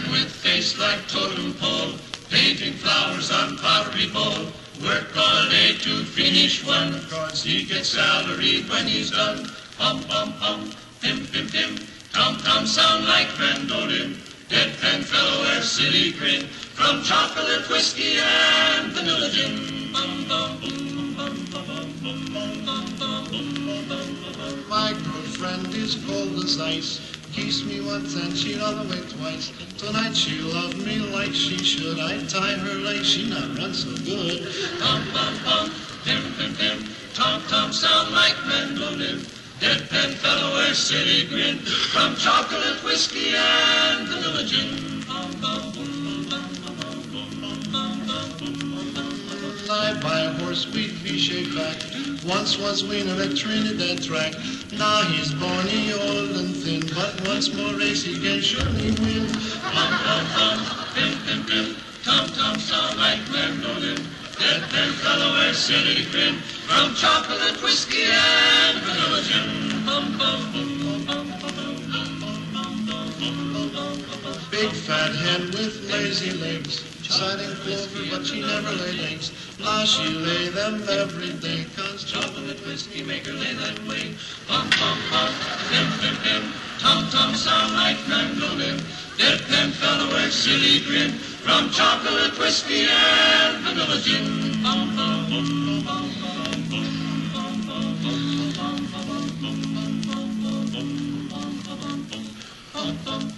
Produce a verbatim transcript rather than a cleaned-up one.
with face like totem pole, painting flowers on pottery bowl. Work all day to finish one, cause he gets salary when he's done. Pum, pum, pum, pim, pim, pim, tom-tom sound like mandolin. Deadpan fellow wears silly grin, from chocolate, whiskey, and vanilla gin. Bum, bum, bum, bum, bum, bum, bum, bum, bum, bum. My girlfriend is cold as ice. Kiss me once and she run away twice. Tonight she love me like she should. I tie her like she not run so good. Pum, pum, pum, pim, pim, pim, tom-tom sound like mandolin. Deadpan fellow wears silly grin, from chocolate, whiskey, and vanilla gin. Bum, bum, bum, bum, bum, bum, bum, bum, bum. I buy a horse with V-shaped back. Once was winner at Trinidad track. Now he's bony, old and thin, but once more race he can surely win. Pum, pum, pum, pim, pim, pim, tom-tom sound like mandolin. Deadpan fellow wears silly grin, from chocolate, whiskey, and vanilla gin. Bum, bum, bum, bum, bum, bum, bum, bum, bum. Big fat hen with lazy legs, siding clover, but she never laid eggs. Now she lay them every day, cause Chocolate whiskey make her lay that way. Pum, pum, pum, pim, pim, pim, tom-tom sound like mandolin. Deadpan fellow wears silly grin, from chocolate, whiskey, and vanilla gin. Bum, bum, bum, bum, bum, bum, bum, bum, bum, bum, bum, bum, bum, bum, bum, bum, bum, bum, bum, bum.